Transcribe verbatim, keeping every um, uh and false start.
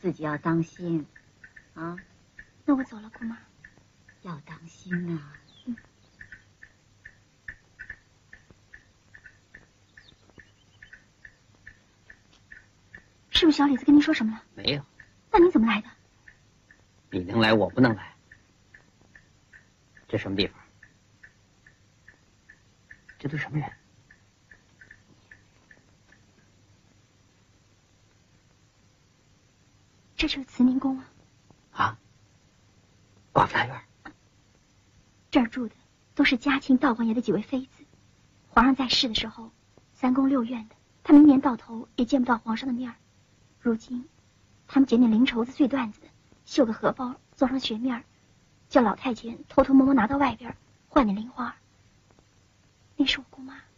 自己要当心，啊。 那我走了，姑妈。 要当心呐、啊。 嗯。是不是小李子跟您说什么了？ 没有。 那你怎么来的？ 你能来，我不能来。这什么地方？这都什么人？ 这就是慈宁宫啊。 啊？寡妇大院。 这儿住的都是嘉庆道光爷的几位妃子。皇上在世的时候，三宫六院的，他们一年到头也见不到皇上的面儿。如今，他们捡点零绸子碎缎子，绣个荷包，做成雪面儿，叫老太监偷偷摸摸拿到外边换点零花。那是我姑妈。